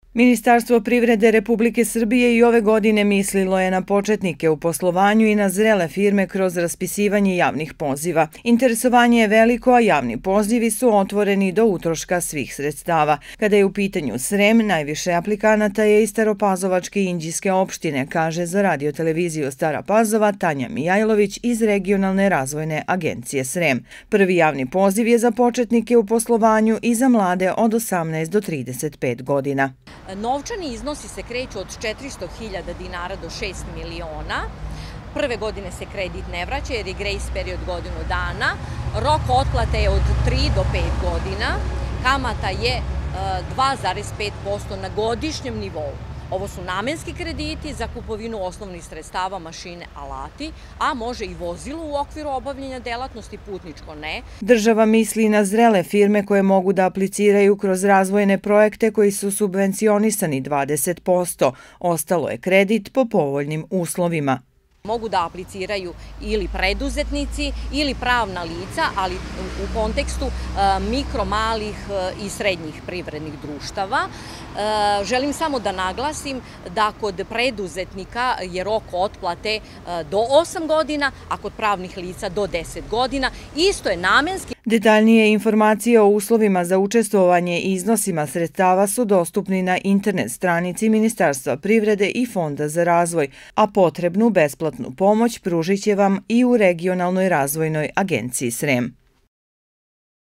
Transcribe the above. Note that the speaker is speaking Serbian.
Ministarstvo privrede Republike Srbije i ove godine mislilo je na početnike u poslovanju i na zrele firme kroz raspisivanje javnih poziva. Interesovanje je veliko, a javni pozivi su otvoreni do utroška svih sredstava. Kada je u pitanju Srem, najviše aplikanata je iz Staropazovačke i Inđijske opštine, kaže za radioteleviziju Stara Pazova Tanja Mijajlović iz Regionalne razvojne agencije Srem. Prvi javni poziv je za početnike u poslovanju i za mlade od 18 do 35 godina. Novčani iznosi se kreću od 400.000 dinara do 6 miliona. Prve godine se kredit ne vraća jer je grace period godinu dana. Rok otplate je od 3 do 5 godina. Kamata je 2,5% na godišnjem nivou. Ovo su namenski krediti za kupovinu osnovnih sredstava, mašine, alati, a može i vozilo u okviru obavljanja delatnosti, putničko ne. Država misli na zrele firme koje mogu da apliciraju kroz razvojne projekte koji su subvencionisani 20%. Ostalo je kredit po povoljnim uslovima. Mogu da apliciraju ili preduzetnici ili pravna lica, ali u kontekstu mikro, malih i srednjih privrednih društava. Želim samo da naglasim da kod preduzetnika je rok otplate do 8 godina, a kod pravnih lica do 10 godina. Isto je namenski. Detaljnije informacije o uslovima za učestvovanje i iznosima sredstava su dostupni na internet stranici Ministarstva privrede i Fonda za razvoj, a potrebnu besplatnu pomoć pružit će vam i u Regionalnoj razvojnoj agenciji Srem.